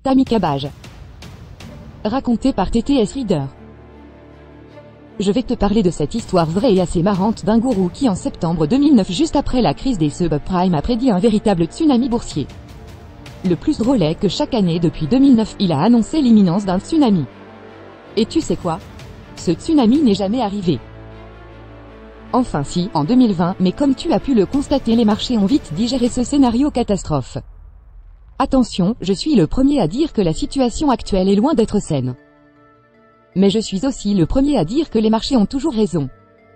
Tammy Cabage. Raconté par TTS Reader. Je vais te parler de cette histoire vraie et assez marrante d'un gourou qui en septembre 2009, juste après la crise des subprimes, a prédit un véritable tsunami boursier. Le plus drôle est que chaque année depuis 2009, il a annoncé l'imminence d'un tsunami. Et tu sais quoi? Ce tsunami n'est jamais arrivé. Enfin si, en 2020, mais comme tu as pu le constater, les marchés ont vite digéré ce scénario catastrophe. Attention, je suis le premier à dire que la situation actuelle est loin d'être saine. Mais je suis aussi le premier à dire que les marchés ont toujours raison.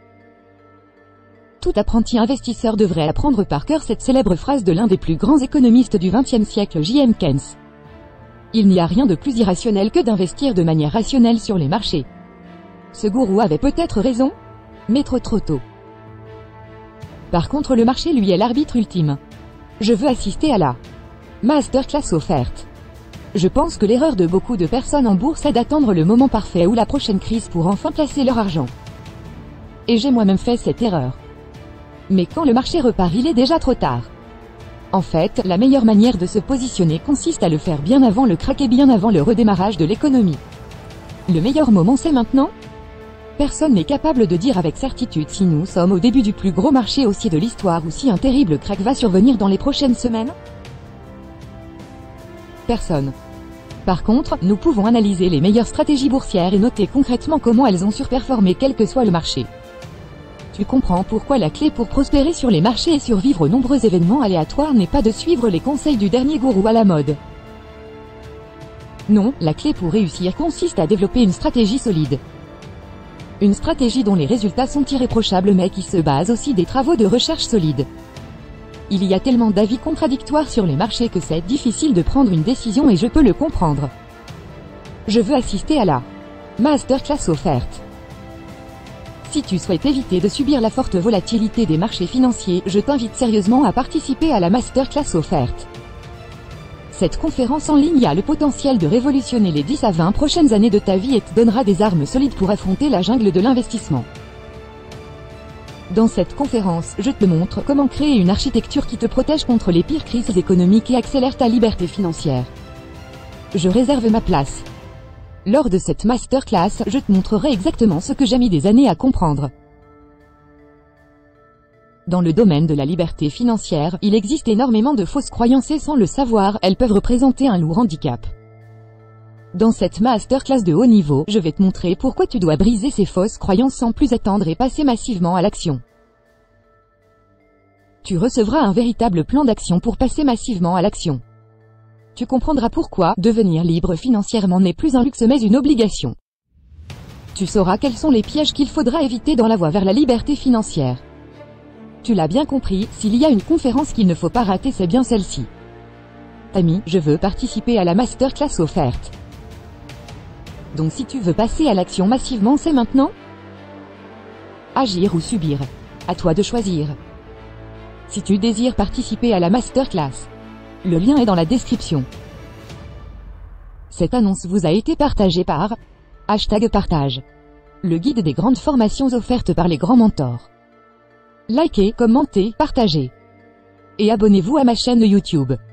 Tout apprenti investisseur devrait apprendre par cœur cette célèbre phrase de l'un des plus grands économistes du XXe siècle, J.M. Keynes. Il n'y a rien de plus irrationnel que d'investir de manière rationnelle sur les marchés. Ce gourou avait peut-être raison, mais trop tôt. Par contre, le marché lui est l'arbitre ultime. Je veux assister à la masterclass offerte. Je pense que l'erreur de beaucoup de personnes en bourse est d'attendre le moment parfait ou la prochaine crise pour enfin placer leur argent. Et j'ai moi-même fait cette erreur. Mais quand le marché repart, il est déjà trop tard. En fait, la meilleure manière de se positionner consiste à le faire bien avant le crack et bien avant le redémarrage de l'économie. Le meilleur moment, c'est maintenant? Personne n'est capable de dire avec certitude si nous sommes au début du plus gros marché haussier de l'histoire ou si un terrible crack va survenir dans les prochaines semaines. Personne. Par contre, nous pouvons analyser les meilleures stratégies boursières et noter concrètement comment elles ont surperformé quel que soit le marché. Tu comprends pourquoi la clé pour prospérer sur les marchés et survivre aux nombreux événements aléatoires n'est pas de suivre les conseils du dernier gourou à la mode. Non, la clé pour réussir consiste à développer une stratégie solide. Une stratégie dont les résultats sont irréprochables mais qui se base aussi des travaux de recherche solides. Il y a tellement d'avis contradictoires sur les marchés que c'est difficile de prendre une décision et je peux le comprendre. Je veux assister à la masterclass offerte. Si tu souhaites éviter de subir la forte volatilité des marchés financiers, je t'invite sérieusement à participer à la masterclass offerte. Cette conférence en ligne a le potentiel de révolutionner les 10 à 20 prochaines années de ta vie et te donnera des armes solides pour affronter la jungle de l'investissement. Dans cette conférence, je te montre comment créer une architecture qui te protège contre les pires crises économiques et accélère ta liberté financière. Je réserve ma place. Lors de cette masterclass, je te montrerai exactement ce que j'ai mis des années à comprendre. Dans le domaine de la liberté financière, il existe énormément de fausses croyances et sans le savoir, elles peuvent représenter un lourd handicap. Dans cette masterclass de haut niveau, je vais te montrer pourquoi tu dois briser ces fausses croyances sans plus attendre et passer massivement à l'action. Tu recevras un véritable plan d'action pour passer massivement à l'action. Tu comprendras pourquoi devenir libre financièrement n'est plus un luxe mais une obligation. Tu sauras quels sont les pièges qu'il faudra éviter dans la voie vers la liberté financière. Tu l'as bien compris, s'il y a une conférence qu'il ne faut pas rater, c'est bien celle-ci. Tammy, je veux participer à la masterclass offerte. Donc si tu veux passer à l'action massivement, c'est maintenant? Agir ou subir? À toi de choisir. Si tu désires participer à la masterclass, le lien est dans la description. Cette annonce vous a été partagée par #partage, le guide des grandes formations offertes par les grands mentors. Likez, commentez, partagez. Et abonnez-vous à ma chaîne YouTube.